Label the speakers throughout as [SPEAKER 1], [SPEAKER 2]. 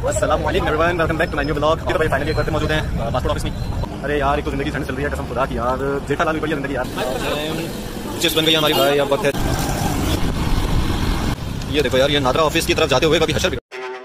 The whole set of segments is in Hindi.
[SPEAKER 1] अस्सलाम वालेकुम everyone, welcome back to my new blog. तो भाई फाइनली एक बार मौजूद हैं पासपोर्ट ऑफिस में। अरे यार एक तो जिंदगी झंड चल रही है, कसम खुदा की यार, जेठालाल भी बढ़िया जिंदगी यार। जिस बन गई हमारी भाई अब वक्त है। ये देखो यार, ये नादरा ऑफिस की तरफ जाते हुए कभी हशर भी।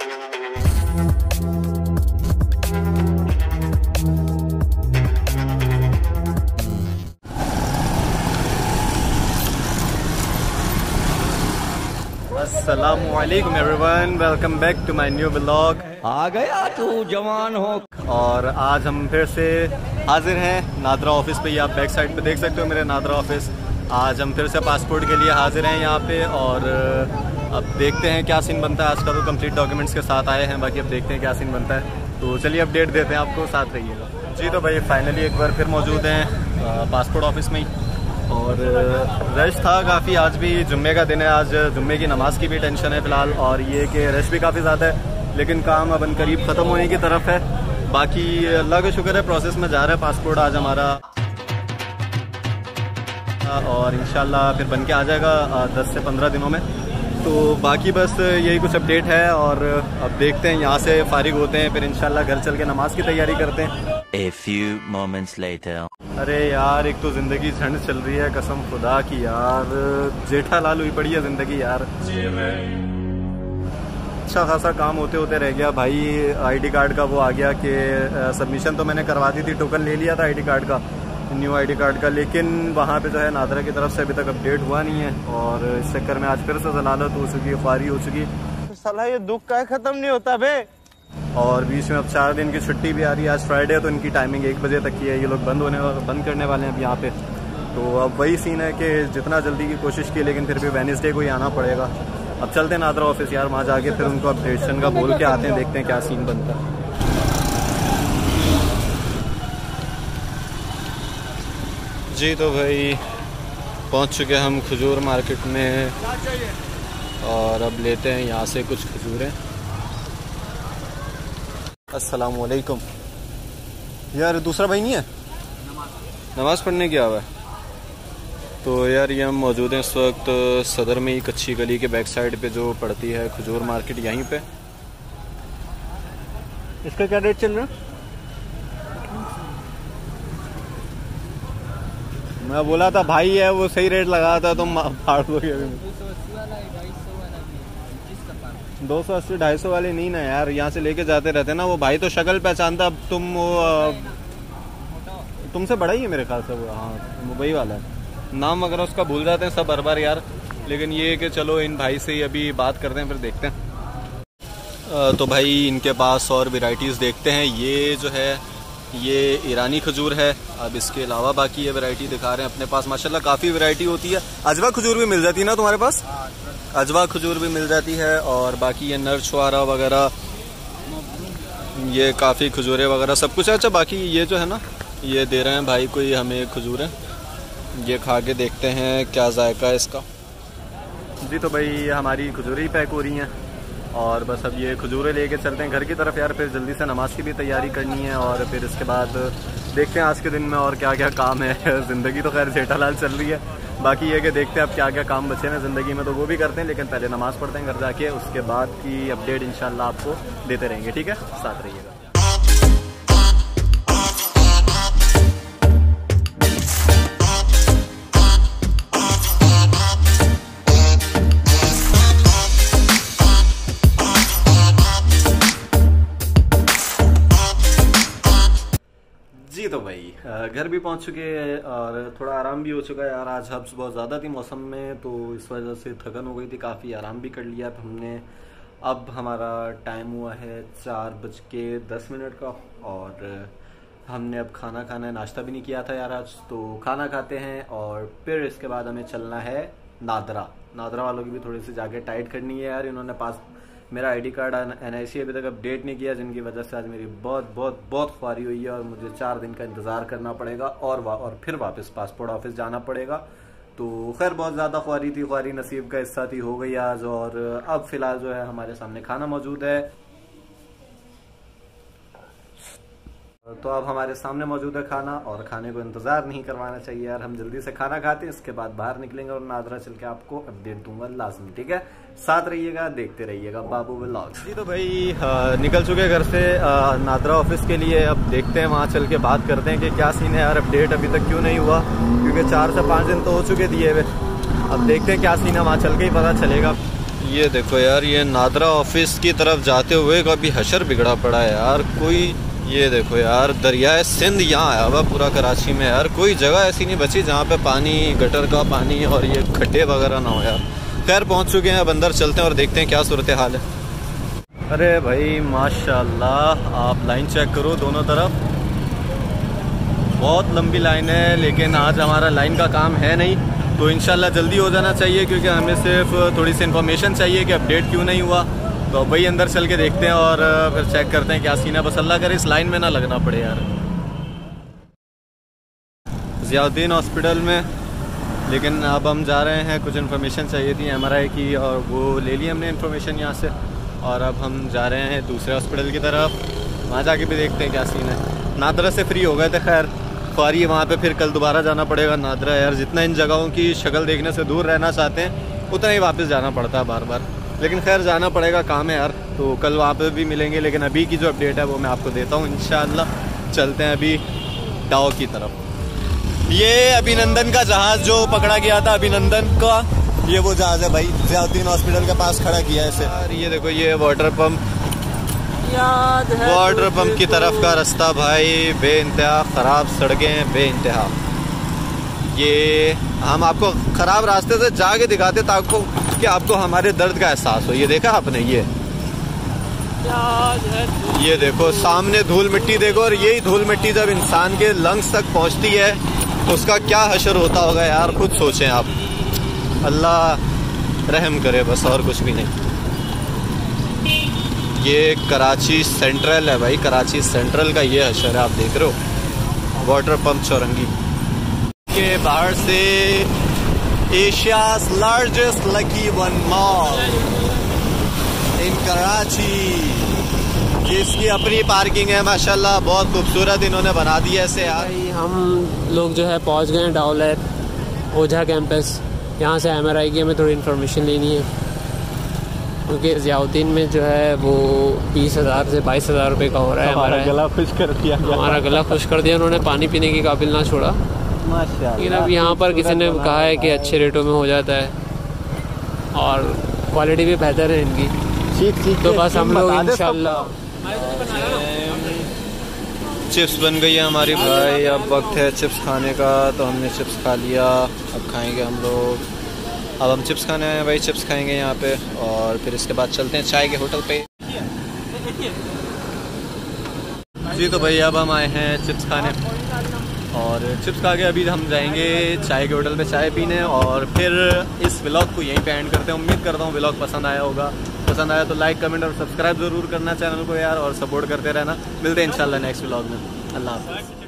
[SPEAKER 1] अस्सलामुअलैकुम everyone, welcome back to my new blog.
[SPEAKER 2] आ गया तू जवान हो।
[SPEAKER 1] और आज हम फिर से हाजिर हैं नादरा ऑफिस पे। ये आप बैक साइड पे देख सकते हो मेरे नादरा ऑफिस। आज हम फिर से पासपोर्ट के लिए हाजिर हैं यहाँ पे, और अब देखते हैं क्या सीन बनता है। आज का तो कंप्लीट डॉक्यूमेंट्स के साथ आए हैं, बाकी अब देखते हैं क्या सीन बनता है। तो चलिए अपडेट देते हैं आपको, साथ रहिएगा जी। तो भाई फाइनली एक बार फिर मौजूद हैं पासपोर्ट ऑफिस में ही, और रश था काफ़ी। आज भी जुम्मे का दिन है, आज जुम्मे की नमाज की भी टेंशन है फ़िलहाल, और ये कि रश भी काफ़ी ज़्यादा है, लेकिन काम अब करीब ख़त्म होने की तरफ है। बाकी अल्लाह का शुक्र है, प्रोसेस में जा रहा है पासपोर्ट आज हमारा, और इंशाल्लाह फिर बन के आ जाएगा 10 से 15 दिनों में। तो बाकी बस यही कुछ अपडेट है, और अब देखते हैं यहाँ से फारिग होते हैं, फिर इंशाल्लाह घर चल के नमाज की तैयारी करते हैं।
[SPEAKER 2] A few moments later.
[SPEAKER 1] अरे यार एक तो ज़िंदगी झंड चल रही है, कसम खुदा की यार, जेठालाल हुई पड़ी है ज़िंदगी यार। अच्छा खासा काम होते होते रह गया भाई। आईडी कार्ड का वो आ गया कि सबमिशन तो मैंने करवा दी थी, टोकन ले लिया था आईडी कार्ड का, न्यू आईडी कार्ड का, लेकिन वहाँ पे जो है नादरा की तरफ से अभी तक अपडेट हुआ नहीं है, और इस चक्कर में आज फिर से जलालत हो चुकी है, ख्वारी हो चुकी।
[SPEAKER 3] साला ये दुख का ख़त्म नहीं होता बे।
[SPEAKER 1] और बीच में अब 4 दिन की छुट्टी भी आ रही है। आज फ्राइडे है तो इनकी टाइमिंग 1 बजे तक की है, ये लोग बंद करने वाले हैं अब यहाँ पे। तो अब वही सीन है कि जितना जल्दी की कोशिश की, लेकिन फिर भी वेडनेसडे को ही आना पड़ेगा। अब चलते हैं नादरा ऑफिस यार, वहाँ जाके फिर उनको अपडेशन का बोल के आते हैं, देखते हैं क्या सीन बनता है। जी तो भाई पहुँच चुके हम खजूर मार्केट में, और अब लेते हैं यहाँ से कुछ खजूरें। अस्सलाम वालेकुम। यार दूसरा भाई नहीं है, नमाज पढ़ने गया हुआ है। तो यार ये हम मौजूद हैं इस वक्त सदर में ही, कच्ची गली के बैक साइड पे जो पड़ती है खजूर मार्केट, यहीं पे। इसका क्या रेट चल रहा है? मैं बोला था भाई है वो सही रेट लगा था, तुम फाड़ दोगे अभी। 280 250 वाले नहीं ना यार, यहाँ से लेके जाते रहते ना, वो भाई तो शक्ल पहचानता। अब तुम वो तुमसे बड़ा ही है मेरे ख्याल से वो, हाँ वही वाला है। नाम वगैरह उसका भूल जाते हैं सब हर बार यार, लेकिन ये कि चलो इन भाई से ही अभी बात करते हैं, फिर देखते हैं। तो भाई इनके पास और वैरायटीज़ देखते हैं। ये जो है ये ईरानी खजूर है। अब इसके अलावा बाकी ये वैरायटी दिखा रहे हैं अपने पास, माशाल्लाह काफ़ी वैरायटी होती है। अजवा खजूर भी मिल जाती है ना तुम्हारे पास? अजवा खजूर भी मिल जाती है, और बाकी ये नर छुआरा वगैरह, ये काफ़ी खजूरें वगैरह सब कुछ है। अच्छा बाकी ये जो है ना, ये दे रहे हैं भाई कोई हमें खजूरें, ये खा के देखते हैं क्या जायका है इसका। जी तो भाई हमारी खजूरें ही पैक हो रही हैं, और बस अब ये खजूरें लेके चलते हैं घर की तरफ यार, फिर जल्दी से नमाज की भी तैयारी करनी है, और फिर इसके बाद देखते हैं आज के दिन में और क्या क्या काम है। ज़िंदगी तो खैर जेठालाल चल रही है, बाकी ये कि देखते हैं अब क्या क्या काम बचे हैं ज़िंदगी में, तो वो भी करते हैं, लेकिन पहले नमाज़ पढ़ते हैं घर जाके, उसके बाद की अपडेट इंशाल्लाह आपको देते रहेंगे। ठीक है, साथ रहिएगा। जी तो भाई घर भी पहुंच चुके हैं, और थोड़ा आराम भी हो चुका है यार। आज हब्स बहुत ज़्यादा थी मौसम में, तो इस वजह से थकन हो गई थी काफ़ी, आराम भी कर लिया हमने। अब हमारा टाइम हुआ है 4:10 का, और हमने अब खाना खाना है। नाश्ता भी नहीं किया था यार आज, तो खाना खाते हैं, और फिर इसके बाद हमें चलना है नादरा। नादरा वालों की भी थोड़ी सी जाके टाइट करनी है यार। इन्होंने पास मेरा आईडी कार्ड NIC अभी तक अपडेट नहीं किया, जिनकी वजह से आज मेरी बहुत बहुत बहुत ख्वारी हुई है, और मुझे 4 दिन का इंतज़ार करना पड़ेगा, और फिर वापस पासपोर्ट ऑफिस जाना पड़ेगा। तो खैर बहुत ज़्यादा ख्वारी थी, ख्वारी नसीब का हिस्सा थी, हो गई आज। और अब फ़िलहाल जो है हमारे सामने खाना मौजूद है। तो अब हमारे सामने मौजूद है खाना, और खाने को इंतज़ार नहीं करवाना चाहिए यार, हम जल्दी से खाना खाते हैं, इसके बाद बाहर निकलेंगे और नादरा चल के आपको अपडेट दूंगा लाजमी, ठीक है? साथ रहिएगा, देखते रहिएगा बाबू व्लॉग्स। जी तो भाई निकल चुके घर से नादरा ऑफिस के लिए। अब देखते हैं वहाँ चल के बात करते हैं कि क्या सीन है यार, अपडेट अभी तक क्यों नहीं हुआ, क्योंकि 4 से 5 दिन तो हो चुके दिए हुए। अब देखते हैं क्या सीन है, वहाँ चल के ही पता चलेगा। ये देखो यार, ये नादरा ऑफिस की तरफ जाते हुए कभी हशर बिगड़ा पड़ा है यार। कोई ये देखो यार, दरियाए सिंध यहाँ आया हुआ पूरा कराची में यार, कोई जगह ऐसी नहीं बची जहाँ पे पानी, गटर का पानी और ये खड्डे वगैरह ना हो यार। खैर पहुँच चुके हैं, अब अंदर चलते हैं और देखते हैं क्या सूरत हाल है। अरे भाई माशाल्लाह, आप लाइन चेक करो दोनों तरफ, बहुत लंबी लाइन है, लेकिन आज हमारा लाइन का काम है नहीं, तो इंशाल्लाह जल्दी हो जाना चाहिए, क्योंकि हमें सिर्फ थोड़ी सी इन्फॉर्मेशन चाहिए कि अपडेट क्यों नहीं हुआ। तो वही अंदर चल के देखते हैं और फिर चेक करते हैं क्या सीन है। बस अल्लाह करे इस लाइन में ना लगना पड़े यार। ज़ियाउद्दीन हॉस्पिटल में, लेकिन अब हम जा रहे हैं, कुछ इन्फॉर्मेशन चाहिए थी MRI की, और वो ले ली हमने इन्फॉर्मेशन यहाँ से, और अब हम जा रहे हैं दूसरे हॉस्पिटल की तरफ, वहाँ जाके भी देखते हैं क्या सीन है। नादरा से फ्री हो गए थे खैर, फारी वहाँ पे फिर कल दोबारा जाना पड़ेगा नादरा यार। जितना इन जगहों की शक्ल देखने से दूर रहना चाहते हैं, उतना ही वापस जाना पड़ता है बार बार, लेकिन खैर जाना पड़ेगा, काम है यार। तो कल वहाँ पे भी मिलेंगे, लेकिन अभी की जो अपडेट है वो मैं आपको देता हूँ इंशाअल्लाह। चलते हैं अभी डाओ की तरफ। ये अभिनंदन का जहाज़ जो पकड़ा गया था, अभिनंदन का ये वो जहाज़ है भाई, ज़ियाउद्दीन हॉस्पिटल के पास खड़ा किया है इसे यार। ये देखो, ये वाटर पम्प की तरफ का रास्ता भाई, बेइंतहा ख़राब सड़कें, बेइंतहा। ये हम आपको ख़राब रास्ते से जाके दिखाते ताकि कि आपको हमारे दर्द का एहसास हो। ये देखा आपने, ये देखो सामने धूल मिट्टी देखो, और यही धूल मिट्टी जब इंसान के लंग्स तक पहुंचती है तो उसका क्या हशर होता होगा यार, खुद सोचें आप। अल्लाह रहम करे बस, और कुछ भी नहीं। ये कराची सेंट्रल है भाई, कराची सेंट्रल का ये हशर है, आप देख रहे हो, वाटर पंप चौरंगी के बाहर से एशिया's largest Lucky One Mall in Karachi. ये इसकी अपनी पार्किंग है माशाल्लाह, बहुत खूबसूरत इन्होंने बना दी है इसे यार।
[SPEAKER 4] हम लोग जो है पहुंच गए हैं डाउलेट ओझा कैंपस। यहाँ से MRI की हमें थोड़ी इन्फॉर्मेशन लेनी है, क्योंकि ज़ियाउद्दीन में जो है वो 20,000 से 22,000 रुपये का हो रहा है। हमारा गला खुश कर दिया, हमारा गला खुश कर दिया उन्होंने, पानी पीने के काबिल ना छोड़ा। लेकिन अब यहाँ पर किसी ने कहा है कि अच्छे रेटों में हो जाता है और क्वालिटी भी बेहतर है इनकी, तो बस हम लोग इंशाल्लाह।
[SPEAKER 1] चिप्स बन गई है हमारी भाई, अब वक्त है चिप्स खाने का, तो हमने चिप्स खा लिया, अब खाएंगे हम लोग। अब हम चिप्स खाने आए हैं भाई, चिप्स खाएंगे यहाँ पे, और फिर इसके बाद चलते हैं चाय के होटल पे। जी तो भाई अब हम आए हैं चिप्स खाने, और चिप्स खा के अभी हम जाएंगे चाय के होटल पे चाय पीने, और फिर इस व्लॉग को यहीं पे एंड करते हैं। उम्मीद करता हूँ व्लॉग पसंद आया होगा, पसंद आया तो लाइक कमेंट और सब्सक्राइब ज़रूर करना चैनल को यार, और सपोर्ट करते रहना। मिलते हैं इंशाल्लाह नेक्स्ट व्लॉग में। अल्लाह हाफ़िज़।